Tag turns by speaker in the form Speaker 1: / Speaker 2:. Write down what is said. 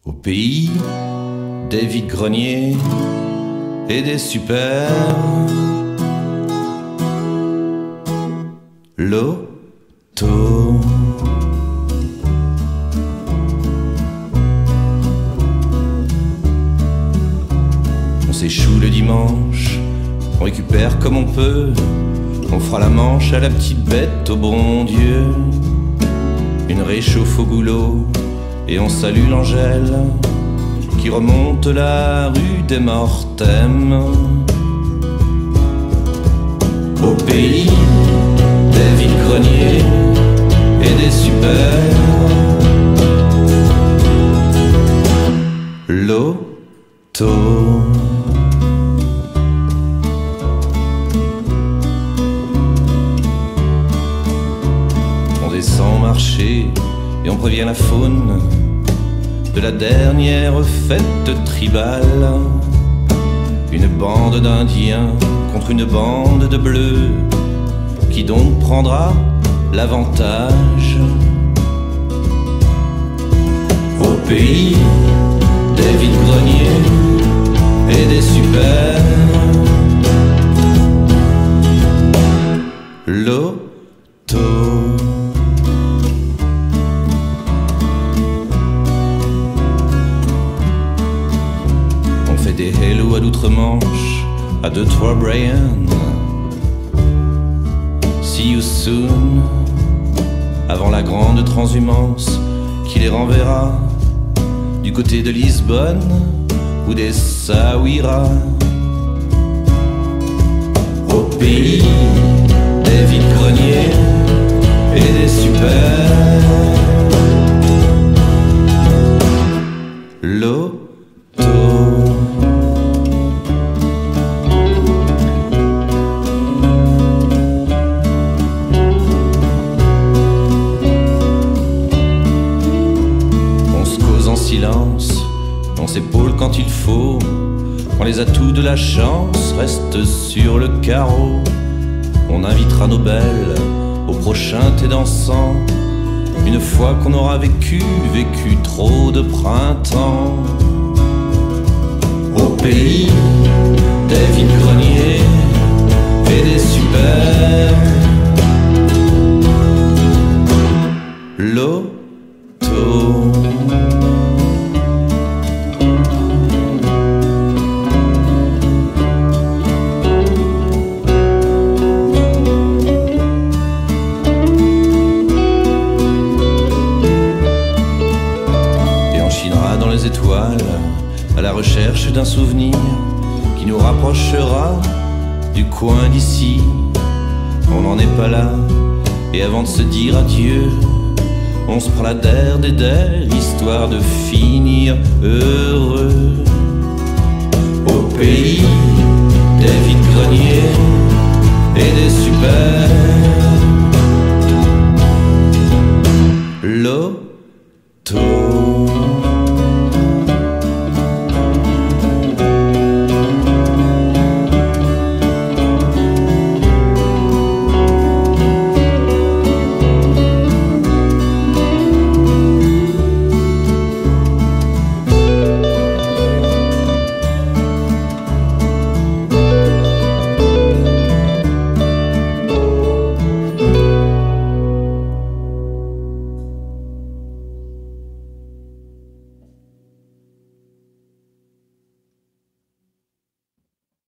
Speaker 1: Au pays des vides-greniers et des super loto. On s'échoue le dimanche, on récupère comme on peut, on fera la manche à la petite bête au bon Dieu. Une réchauffe au goulot et on salue l'Angèle qui remonte la rue des Mortems. Au pays des vides-greniers et des super loto. On descend marcher et on prévient la faune de la dernière fête tribale. Une bande d'Indiens contre une bande de Bleus, qui donc prendra l'avantage? Au pays des vides-greniers et des super loto. Des hello à d'outre-Manche, à Detroit Brian. See you soon, avant la grande transhumance qui les renverra du côté de Lisbonne ou des Saouira. Au pays des vides-greniers et des super loto. On s'épaule quand il faut, quand les atouts de la chance restent sur le carreau. On invitera nos belles au prochain thé dansant, une fois qu'on aura vécu trop de printemps. Au pays des vides-greniers et des super loto. Dans les étoiles, à la recherche d'un souvenir qui nous rapprochera du coin d'ici. On n'en est pas là, et avant de se dire adieu, on se prend la der des der, histoire de finir heureux. Au pays des vides-greniers et des super